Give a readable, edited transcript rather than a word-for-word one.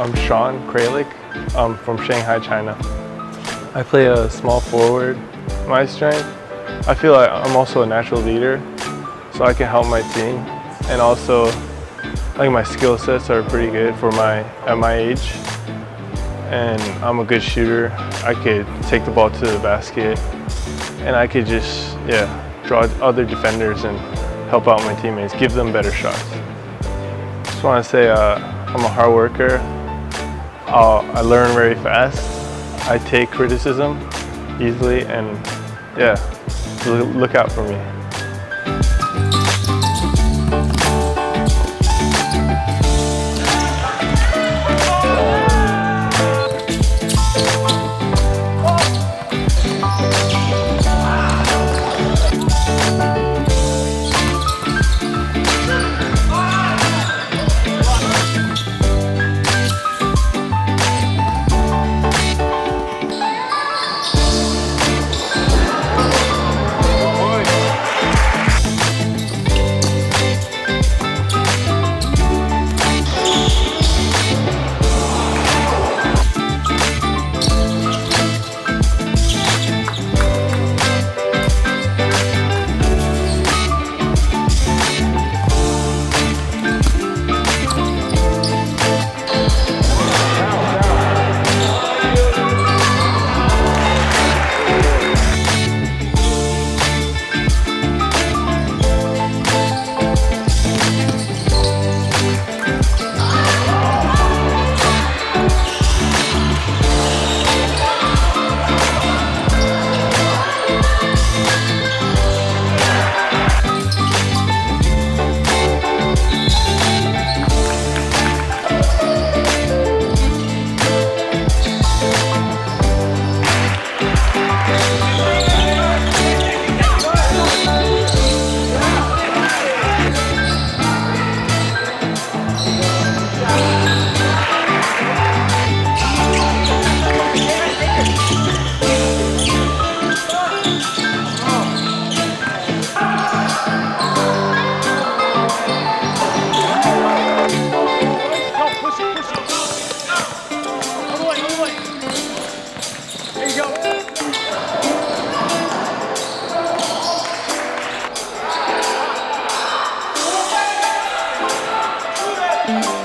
I'm Sean Kralik. I'm from Shanghai, China. I play a small forward. My strength, I feel like I'm also a natural leader, so I can help my team. And also, I think my skill sets are pretty good at my age. And I'm a good shooter. I could take the ball to the basket, and I could just, draw other defenders and help out my teammates, give them better shots. Just want to say I'm a hard worker. I learn very fast. I take criticism easily, and look out for me. There you go.